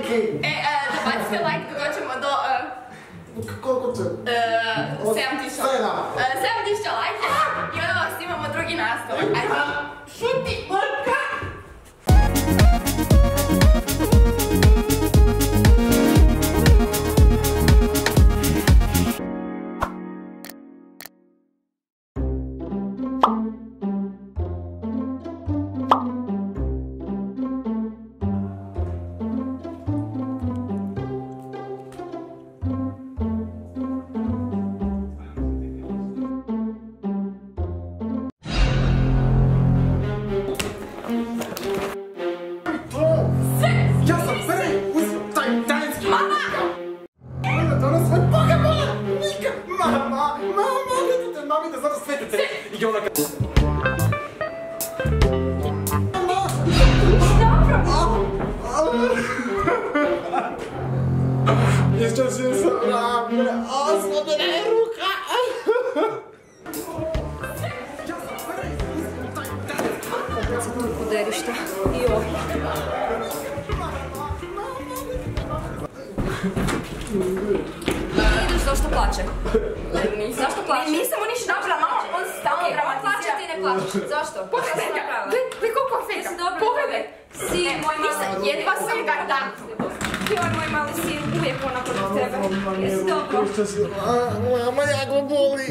Bacite like da dođemo do... Koliko će? 7.000 lajka i onda vas imamo drugi nastavak. Ajde, šuti! Jeszcze się zrabę, slobodna ruka! Opet sam tu derište i ovo. Vidiš zašto plače? Zašto plače? Nisam mu ništa napravila, mama, on se stalno dramatizira. Plače ti ne plačeš, zašto? Pogledaj ga, gledaj koliko feka, pogledaj. Sin, moj mali, jedva sam ga dan. Joj, moj mali sin, uvijek onako do tebe. Jesi dobro? Mama, jako boli.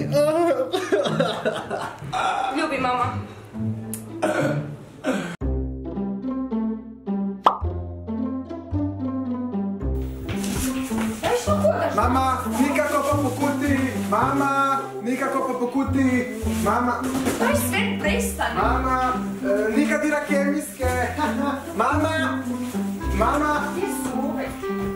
Ljubi mama. Mama, nikako pa po kuti! Mama, nikako pa po kuti! Mama... Daj sve, prestani! Mama, Nika dira kemijske! Mama! Mama! Gdje su uvek?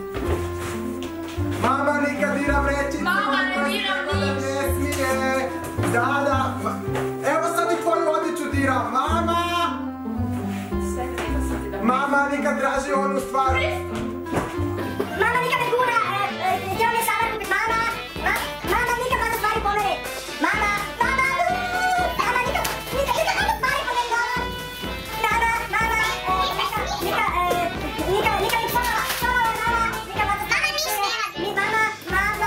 Mama, Nika dira vrećice! Mama, ne diram niš! Ne smije! Da! Evo sad i tvoju odjeću dira! Mama! Sve treba sam ti da... Mama, Nika traži onu stvar! Prestani! Mama, Nika me gura, htjela me sama kupit, mama, Nika mada stvari po mene, mama, Nika mada stvari po mene, Nika mi pomala, Nika mada stvari po mene, mama.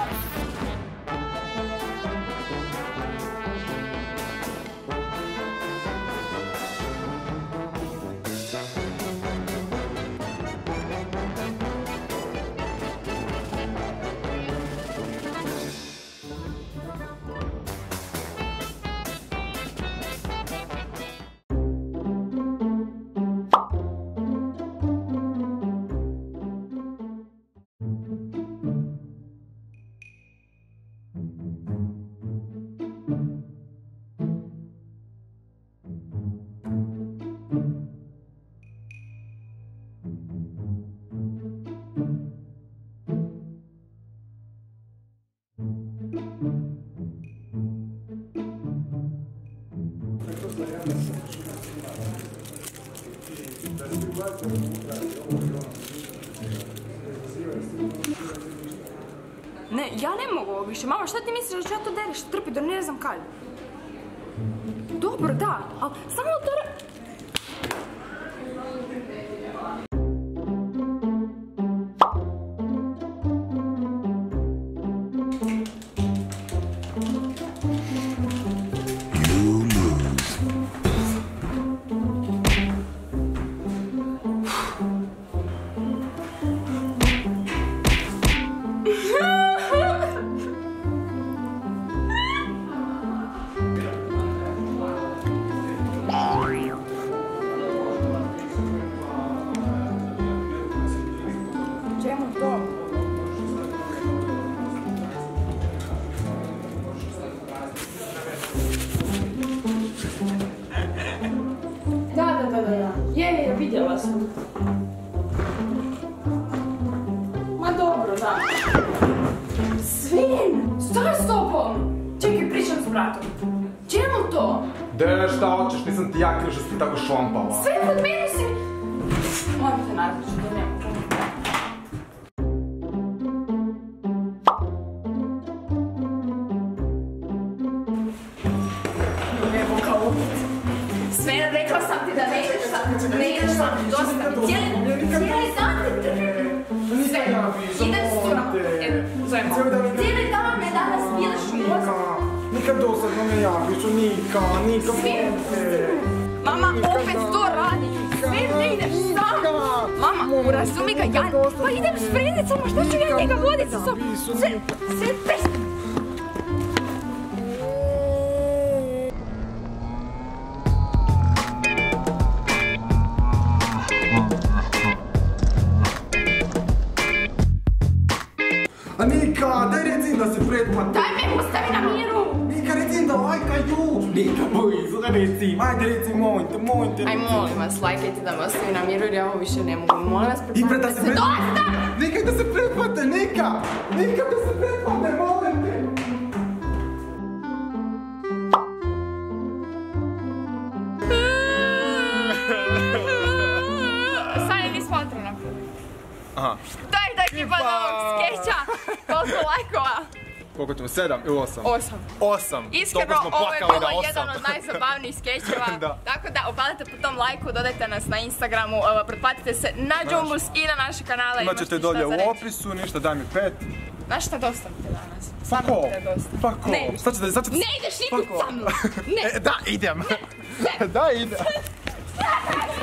Ne, ja ne mogu ovo više. Mama, šta ti misliš da ću ja to derište trpiti do ne znam kad? Dobro, da, ali samo to... Je, vidjela sam. Ma dobro, da. Svin! Šta je s tobom? Čekaj, pričam s bratom. Čemu to? De, šta hoćeš, nisam ti ja kriv što si ti tako šlampala. Sve pod menu si... Moram te nazvaći, da nema. Sve, rekla sam ti da ne ideš sam, dosta mi, cijeli dan te sve, idem s curom, cijeli dan me danas bideš u mozgu. Nikad dosadno me javiš, Nika, Mama, opet to radi, sve ne ideš sam. Mama, urazumi ga, ja, pa idem s frendicama, šta ću ja njega voditi sa sobom? Sve pes. A Nika, daj reci da se pretplati. Daj me ostavi na miru. Nika, reci da lajkaju. Nika, blizu, reci, ajde reci, molim te. Aj, molim vas, lajkajte da me ostavi na miru jer ja ovo više ne mogu. Molim vas, pretplatite se. Dosta! Nika, da se pretplate, Nika! Nika, da se pretplate, molim te! Sanje, nismo otro napravili. Aha. Daj tipa od ovog skeća. Koliko lajkova? Koliko ćemo? 7 ili 8? 8. Iskreno, ovo je bilo jedan od najzabavnijih skečeva. Tako da, opalite po tom lajku, dodajte nas na Instagramu, pretplatite se na JoomBoos i na naše kanale. Imat ćete dolje u opisu, ništa, daj mi 5. Znaš šta, dosta mi te danas. Pa ko? Pa ko? Ne ideš nikud sa mnom. Da, idem. Da, idem.